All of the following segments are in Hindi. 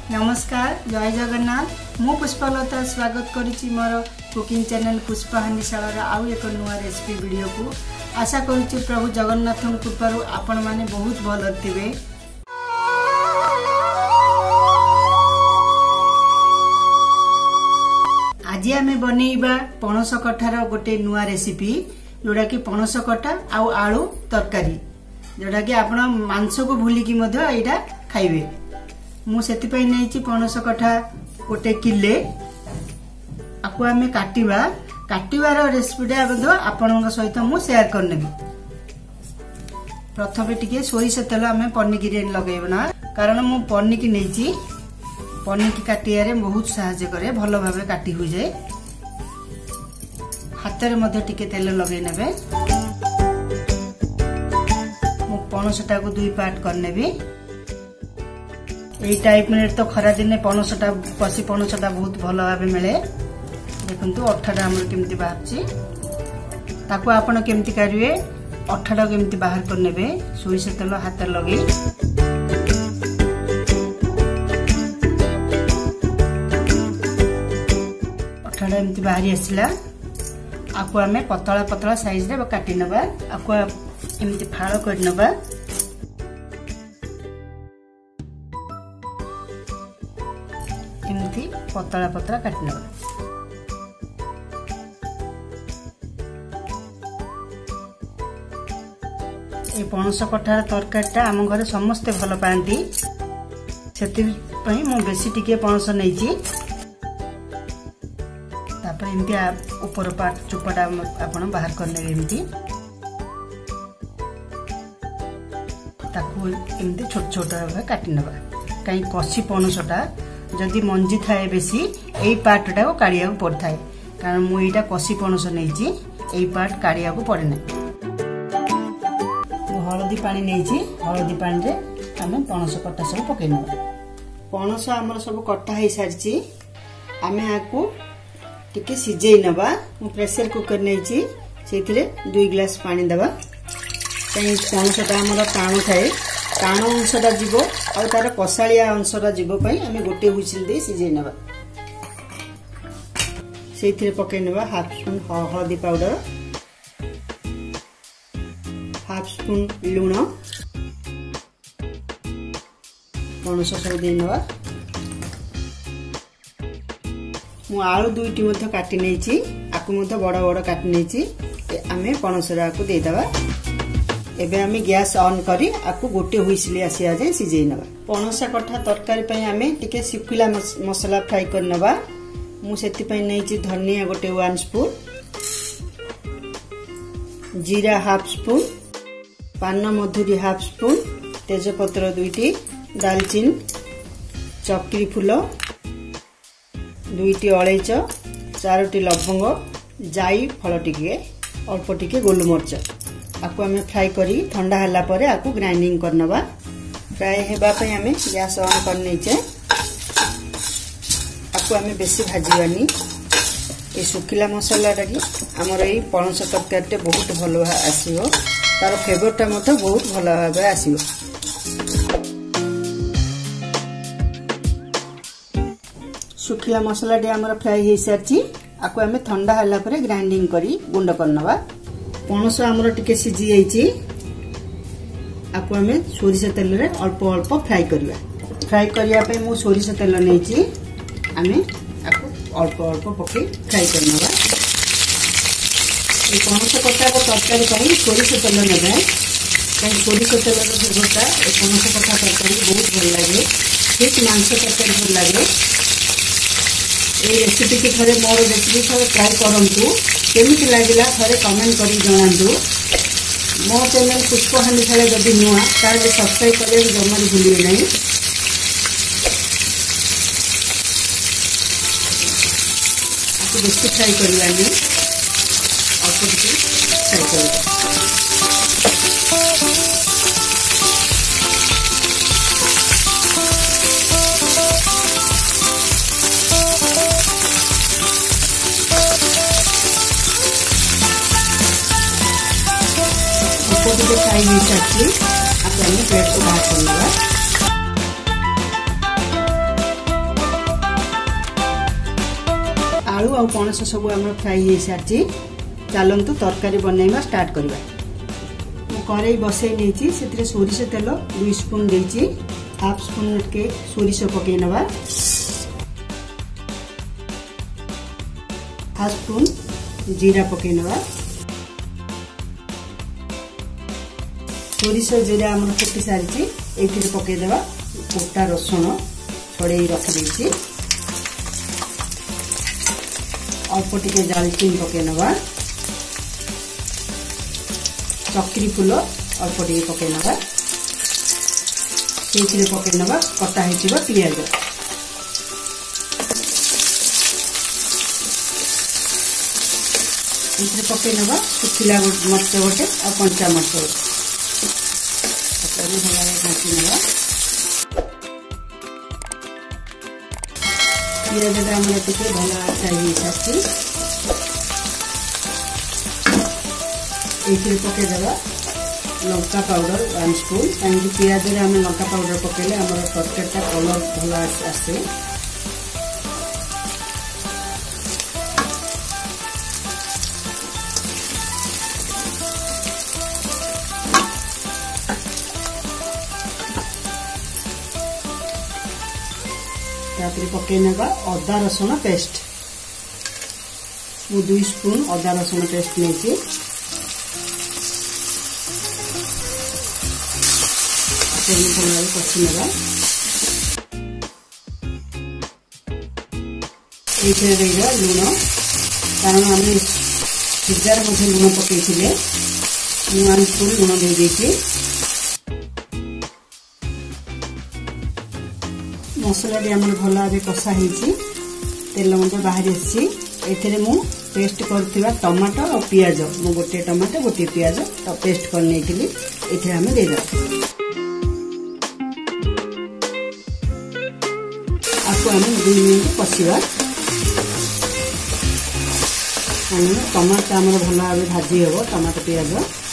नमस्कार जय जगन्नाथ मु पुष्पलता स्वागत करुच्ची मोर कुकिंग चैनल पुष्पा हांडीशाला आउ एक नुआ रेसिपी वीडियो को आशा करुच्ची प्रभु जगन्नाथ कृपा आपण माने बहुत भल थिबे। आज आमे बनेइबा पणस कठार गोटे नुआ रेसिपी जोड़ा कि पणस कठा आउ आलू तरकारी जोड़ा कि आपण मांस को भूली की मध्य एटा खाइबे। मु सेति पई नैची पणस कठा गोटे किले आकु आमे काटिबार रेसिपीटा बंधु आपनक सहित मु शेयर करनेबी। प्रथमे टिके सोरिष तेल आमे पन्नीकी लगेबना कारण मु पन्नीकी नैची पन्नीकी काटियारे बहुत सहायता करे भलो भाबे काटी हो जाए। हाथ रे मध्ये टिके तेल लगे नेबे। मु पणसटा को दुई पार्ट करनेबी। এই टाइप में तो खरा दिन पणसटा कसी पणसटा बहुत भल भाव मिले। देखंतु अठाटा हमर केमती बाहरची ताको आपण केमती करिवे अठाटा केमती बाहर कर नेबे। सोरिष तेल हाथ लगे अठाटा एमती बाहरी आसिला आको आमे पतला पतला साइज रे काटी नबा। आको एमती फाळ कर नबा। एमती पतला पतला काटना। ए पणस कठार तरकारीटा आम घरे समस्ते भल पाती से मु बेसी टिके पणस नैची। तापर एमती ऊपर पार्ट चोपाटा आपण बाहर करने एमती ताकू एमती छोट छोट भाव काटी नबा। कहीं कसी पणसटा जदि मंजी थाए बेसी एई पार्टटा को काढ़िया को पड़ता है कारण मु एटा कसी पणस नैची एई पार्ट काढ़िया को पड़े ना। हलदी पानी नैची हलदी पानी रे आमे पणस कट्टा सब पके नबा। पणस हमर सब कट्टा हे सारची आमे आकु टिके सिजेई नबा। मु प्रेशर कुकर नैची सेथिरे 2 ग्लास पानी दबा। कहीं पणसटा हमर टाणु थाए टाण अंशटा जीव आ तार कसालिया अंशटा जीव पई आमे गोटे हुइसिल दे सिजेई नबा। सेथिरे पके नबा हाफ स्पून हळदी पाउडर, हाफ स्पून लूण, पणस सब दे नबा। मु आलू दुईटी मध्य काटी नैची आकु मध्य बड़ बड़ काटी नैची आमे पणस राकु दे दबा। एबे आमे गैस ऑन करी आकु गोटे हुइसिल आसिया जाय सिजेई नबा। पणस कठा तरकारी पई आमे टिके सिकुला मसाला फ्राई कर नबा। मु सेति पई नैची धनिया गोटे 1 स्पून, जीरा हाफ स्पून, पान मधुरी हाफ स्पून, तेजपत्र 2टी, दालचीनी, चक्री फूल 2टी, अलैच 4टी, लवंग, जाई फल टिके, अल्प टिके गोलमरिच आकु आमे फ्राई करी ठंडा हला परे आकु ग्राइंडिंग करनबा। फ्राई हेबा पई आमे गैस ऑन कर नैचे आकु आमे बेसी भाजीबानी। ए सुखिला मसाला टाकी हमर ए पणस तरकारीटे बहुत भलो आसीबो। तार फ्लेवरटा मते बहुत भलो भाबे आसीबो। सुखिला मसाला टे हमर फ्राई हे सारची आकु आमे ठंडा हला परे ग्राइंडिंग करी गुंड करनबा। पणस हमर टिके सिजी जाइची आकु आमे सोरिष तेल रे अल्प अल्प फ्राई करबा। फ्राई करिया पे मु सोरिष तेल नैची आमे आकु अल्प अल्प पके फ्राई करनबा। ए पणस कट्टा को तरकारी पई सोरिष तेल नेबे कहीं सोरिष तेल रो फ्लेवरटा ए पणस कट्टा तरकारी बहुत भल लागे। ठीक मांस तरकारी भल लागे। ए रेसिपी के थरे मोर रेसिपी थरे ट्राई करंतु केमिति लागिला थरे कमेंट करी जणांतु। मो चैनल पुष्पा हांडीशाला जदि नुआ ताले सब्सक्राइब करे जमा भूलिए नहीं। आपको बेसी फ्राई करिया नहीं आपको फ्राई करिया। फ्राई हो सारी आप प्लेट को बाहर कर। आलू और पणस सब आम फ्राई हो सारी। चलतु तरकारी बनवा स्टार्ट करवा। कड़े बसई नहीं से सोरिष तेल 2 स्पून देची, हाफ स्पून के सोरिष पकई नवा, हाफ स्पून जीरा पकई नवा। सोरिष जीरा आम फुटी सारी ये पकईदेवा गोटा रसुण छड़े रखी। अल्प टिके डालचिन पकई नवा, चक्री फूल अल्प टिके पकई नवा, से पकई नवा कटा हो पियाज। ये पकई नवा सुखिला मर्च गोटे और कंचा मर्च गोटे भल घाटी नवा। पियाज आम टे भल फ्राई हो सारी। ये पकईदेवा लंका पाउडर 1 स्पून, कहीं पियाज आम लंका पाउडर पकईले आम तरकारीटा कलर भल आसे। पकई नवा अदा रसुण पेस्ट, मु 2 स्पून अदा रसुण पेस्ट नहीं। भल कषि नवा। ये लुण, कारण आम सिजार लुण पकई 1 स्पून लुण दे। मसला भी आम भल भाव कषा हो तेल बाहरी आसी। मु पेस्ट कर टमाटो और पियाज, मु गोटे टमाटो गोटे पियाज पेस्ट कर नहीं आम देदेवा। आपको आम 2 मिनट कषा। टमाटो आम भल भाव भाजी हम टमाटो पियाज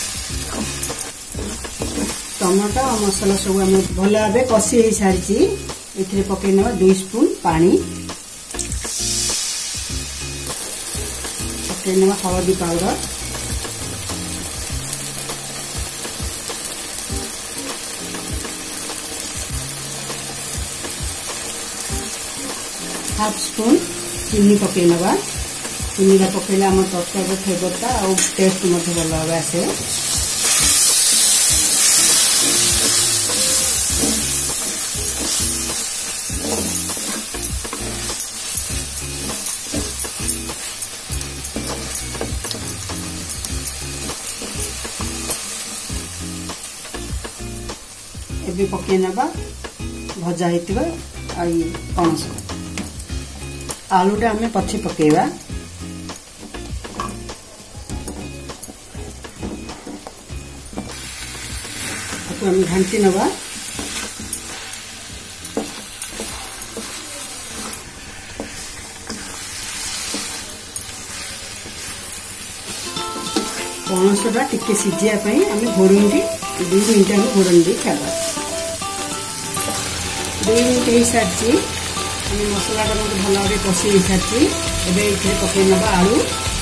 टमाटो और मसला सब आम भल भाव कषि हो सारी। ये पकई नवा 2 स्पून पानी, पकई नवा हल्दी पाउडर, हाफ स्पून चीनी पकई नवा। चीनी पकईले आम तरकारी फ्लेवरटा और टेस्ट भल भाव आसे। एबे पकई नवा भजा होता पणस। आलूटा आम पछे पकईवा। आम घाटी नवा। पणसटा टिके सीझापी आम घोड़े 2 मिनट आम घोड़े खावा। 2 मिनट हो सारी। मसलाटा मत भल भाव कषि हो सारी। ये पकई नवा आलू,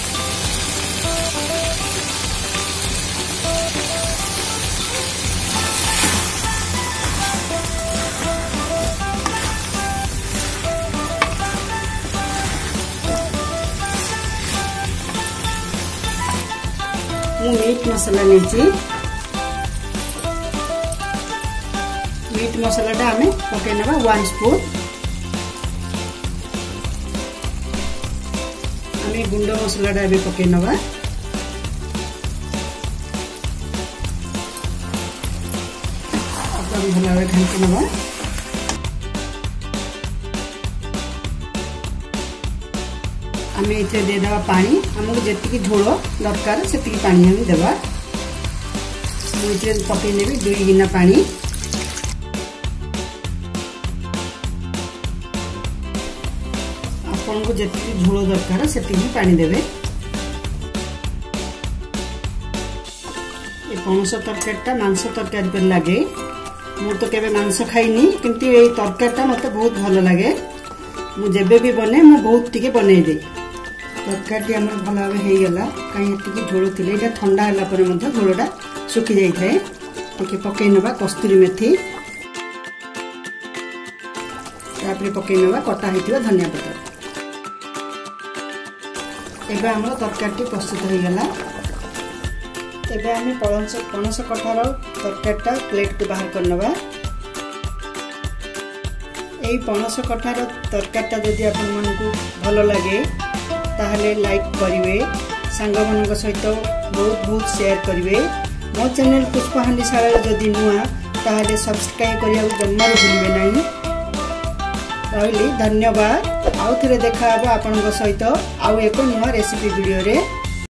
मीट मसला नहीं। मीट मसलाटा आम पकई नवा 1 स्पून। आम गुंड मसलाटा भी पकई नवा। भल भाव घाटी नवा। आम ये देदेवा पानी। आमको जी झोल दरकार से पानी आम देवा। मुझे पकई नेबी 2 गिना पानी। आपको जी झोल दरकार से पानी देवे। पणस तरकारीटा मांस तरकारी पर लगे। मु तो केबे मांस खाइनी किंतु ये तरकारीटा मते बहुत भल लगे। मु जेबे भी बने मु बहुत टिके बनै दे। तरकारी आम भल भाव हो गला कहीं झोल थे ठंडा है झोलटा सुखी जाए टे पकई नवा कस्तूरी मेथी पकई नवा कटा होता धनिया पत्र एबे आम तरकारी प्रस्तुत हो गला। एबे आम पणस कठार तरकारीटा प्लेट को बाहर करनवा। यही पणस कठार तरकारीटा जदि आपण मानकु भल लगे ताहले लाइक करिवे, सांग मानक सहित बहुत बहुत शेयर करिवे। मो चैनल पुष्पहांडीशाला जदि नुआ ताहले सब्सक्राइब करिया जम्मार भूलिबे नहीं। रही धन्यवाद। आउ थे देखा आपन सहित आउ एक नुआ रेसिपी वीडियो रे।